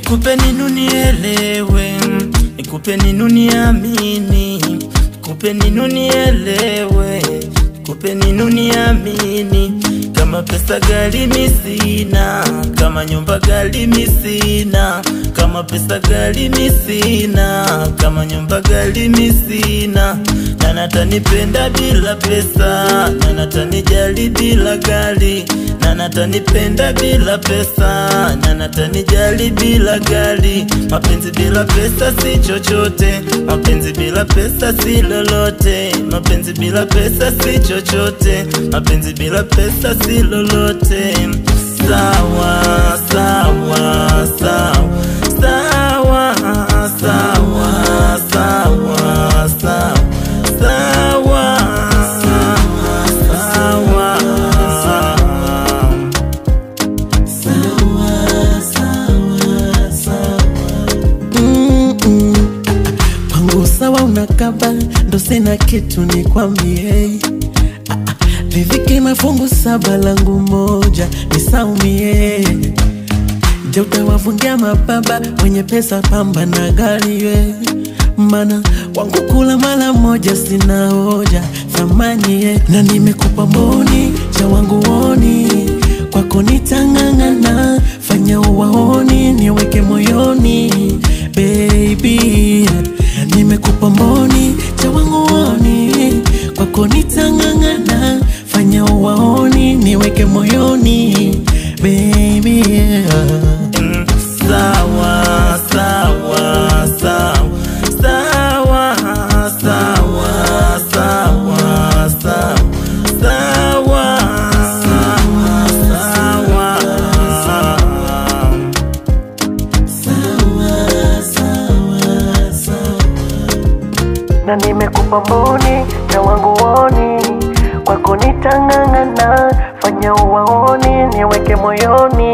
Nikupe nini unielewe, nikupe nini uniamini, nikupe nini unielewe, nikupe nini uniamini. Kama pesa gali misina, kama nyumba gali misina, kama pesa gali misina, kama nyumba gali misina. Nana tanipenda bila pesa, nana tanijali bila gali. Nana tanipenda bila pesa, nana tanijali bila gali. Mapenzi bila pesa si chochote, mapenzi bila pesa si lolote. Mapenzi bila pesa si chochote, mapenzi bila pesa si lolote. Sawa, sawa, sawa, sawa, sawa, sawa, sawa, sawa, sawa unakaba, ndo sina kitu nikwambie. Vivike mafungu 7 langu moja nisaumie. Je, utawavungia mababa wenye pesa pamba na gari we? Mana wangu kula mala moja sina hoja thamani ye. Na nimekupa mboni cha wangu woni, kwako nitangangana, fanya uwaoni niweke moyoni baby. Nimekupa mboni cha wangu woni, kwako nitangangana, fanya uwaoni niweke moyoni baby. Sawa, sawa, sawa, sawa, sawa, sawa, sawa, sawa, na nimekupa mboni na wangu woni, kwako nitangangana, fanya uwaoni niweke moyoni